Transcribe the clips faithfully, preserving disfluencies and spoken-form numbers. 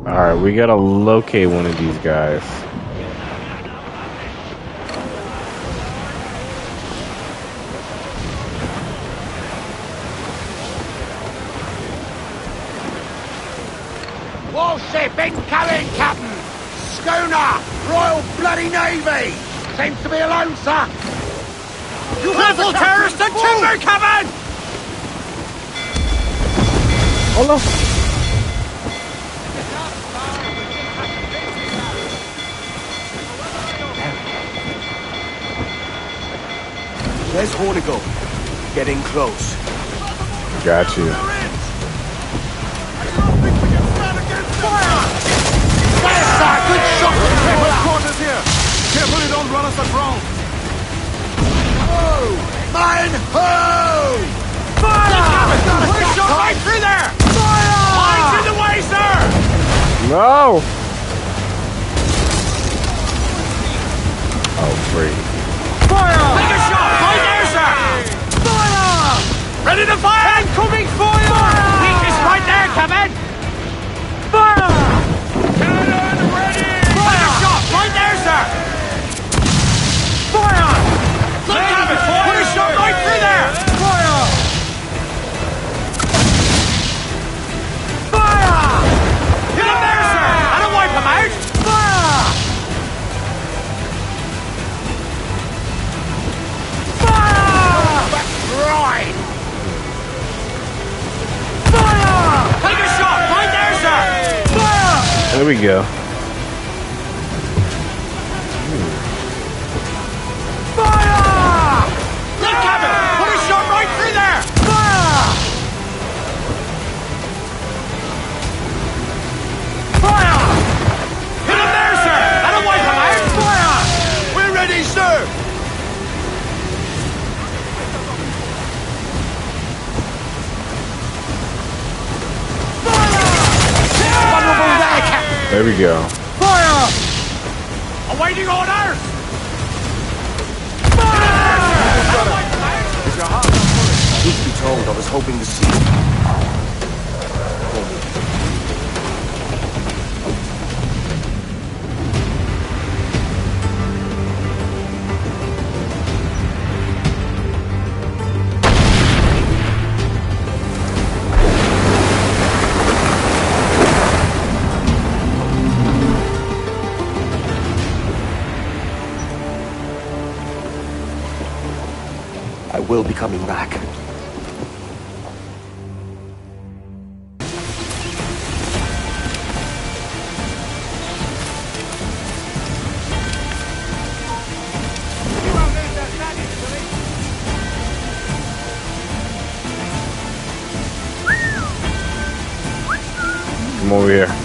Alright, we gotta locate one of these guys. Warship incoming, Captain! Schooner! Royal Bloody Navy! Seems to be alone, sir! You Careful, terrorists! The timber coming! Oh no! There's Hornigal. Getting close. Got you. Yes, sir! Good shot! Quarters here! Careful you don't run us aground! Ho! Mine! Ho! Fire! Put a shot right through there! Fire! Lines in the way, sir! No! Oh, great. Fire! Take a shot! Right there, sir! Fire! Ready to fire! Incoming fire! Fire! Weakness right there, Captain! Fire! Cannon ready! Fire! Take a shot! Right there, sir! Fire! Look, Captain! Put a shot right through there! Fire! Fire! Hit him there, sir! And wipe him out! Fire! Right! Fire! Take a shot! Right there, sir! Fire! There we go. Fire! Look, Captain! Put a shot right through there! Fire! Fire! Hit him there, sir! That'll wipe him out! Fire! We're ready, sir! Vulnerable there, Captain! There we go. Fire! Awaiting orders! Fire! Is your heart not full? Truth be told, I was hoping to see you. I will be coming back. Come over here.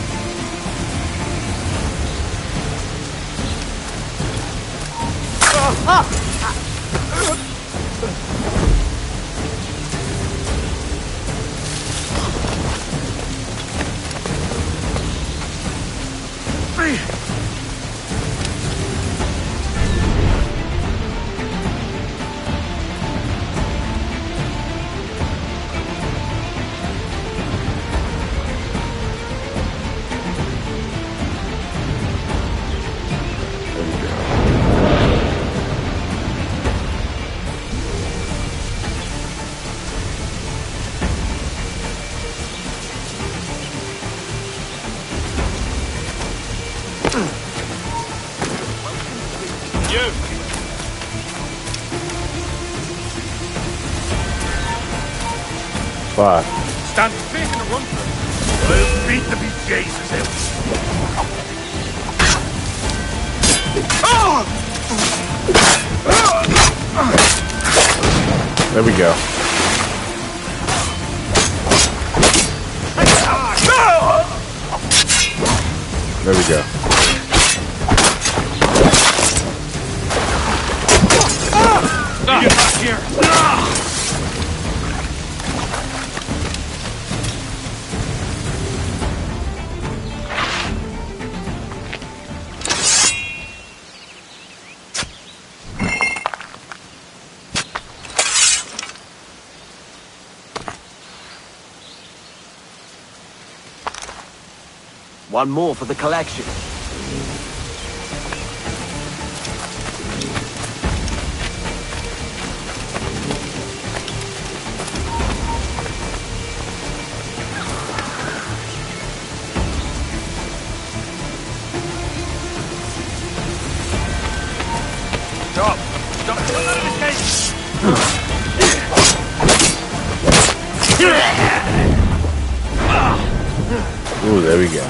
Fuck. Stand facing a run through. We'll beat the bejesus out. There we go. There we go. Get back here! One more for the collection. Stop! Stop! Ooh, there we go.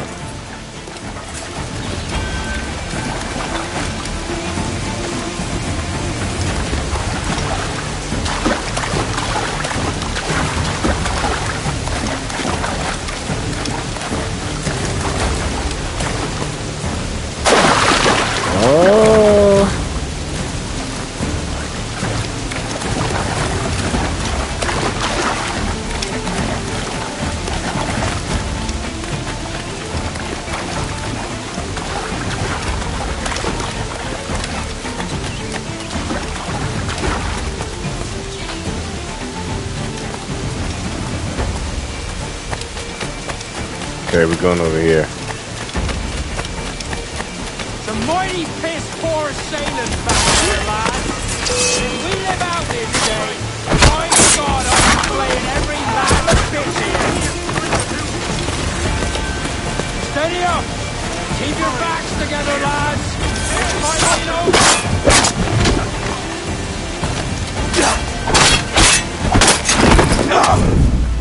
Oh. Okay, we're going over here. It's a mighty piss-poor sailing back there, lads. If we live out this day, my God, I'm playing every last bit here. Steady up! Keep your backs together, lads. This might ain't over.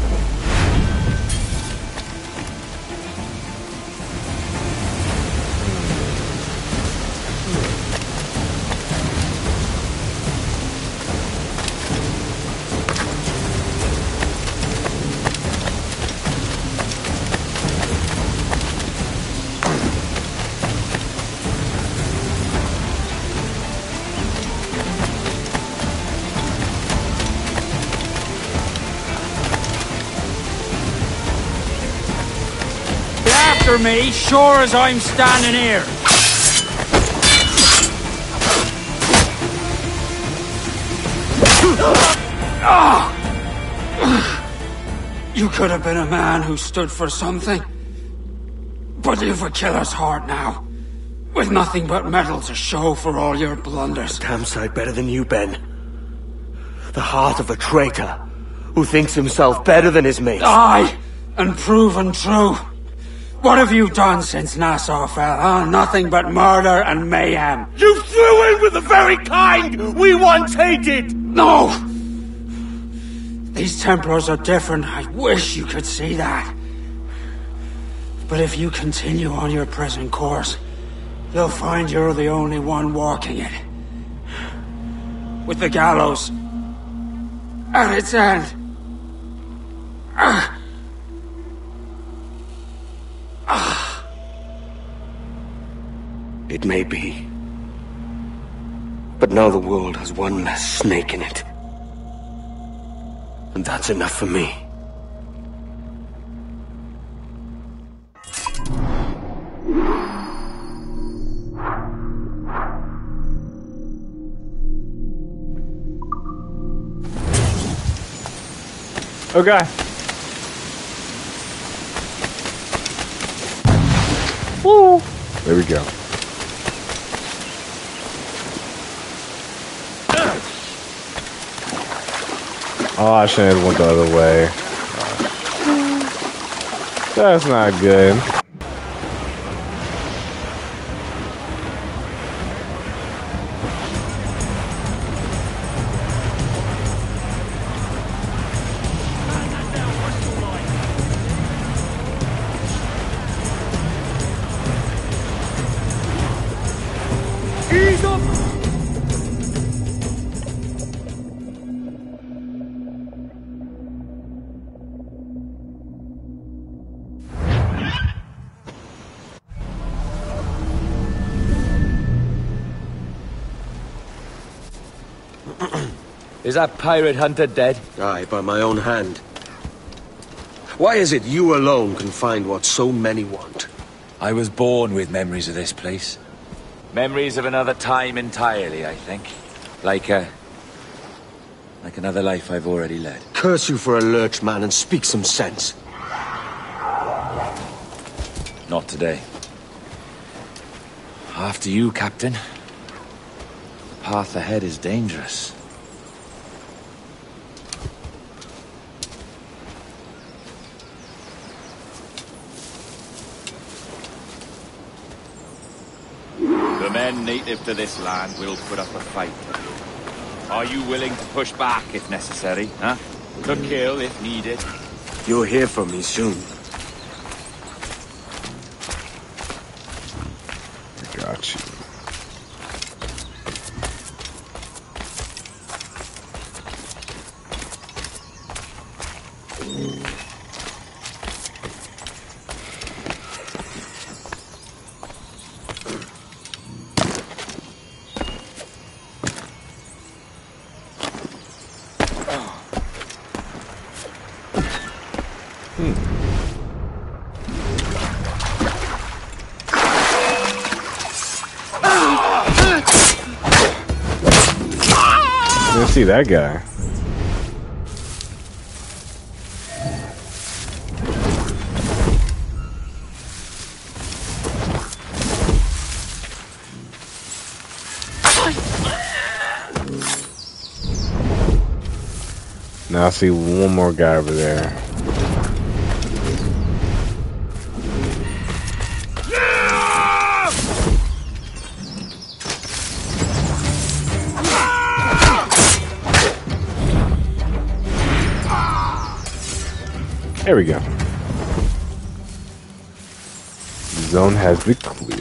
After me, sure as I'm standing here. You could have been a man who stood for something, but you've a killer's heart now, with nothing but metal to show for all your blunders. Damn sight better than you, Ben. The heart of a traitor who thinks himself better than his mates. Aye, and proven true. What have you done since Nassau fell, huh? Nothing but murder and mayhem. You threw in with the very kind we once hated! No! These Templars are different. I wish you could see that. But if you continue on your present course, you'll find you're the only one walking it. With the gallows at its end. Ah. Ah. It may be. But now the world has one less snake in it. And that's enough for me. Okay. Woo! There we go. Oh, I should have went the other way. That's not good. Is that pirate hunter dead? Aye, by my own hand. Why is it you alone can find what so many want? I was born with memories of this place. Memories of another time entirely, I think. Like a... like another life I've already led. Curse you for a lurch, man, and speak some sense. Not today. After you, Captain. The path ahead is dangerous. The men native to this land will put up a fight. Are you willing to push back if necessary, huh? To kill if needed? You'll hear from me soon. I got you. Didn't see that guy. Now I see one more guy over there. There we go. The zone has been cleared.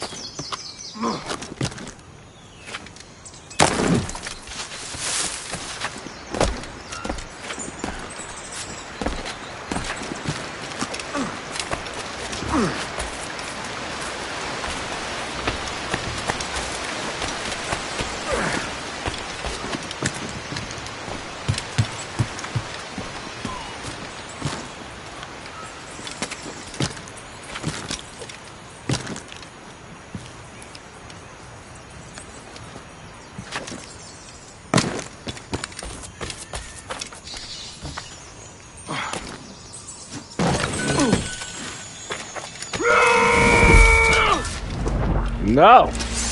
No!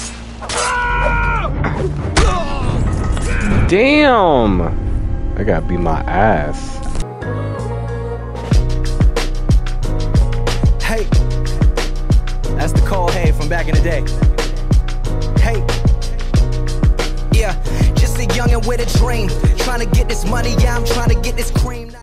Damn! I gotta beat my ass. Hey, that's the cold hay from back in the day. Hey, yeah, just a youngin' with a dream, trying to get this money, yeah, I'm trying to get this cream.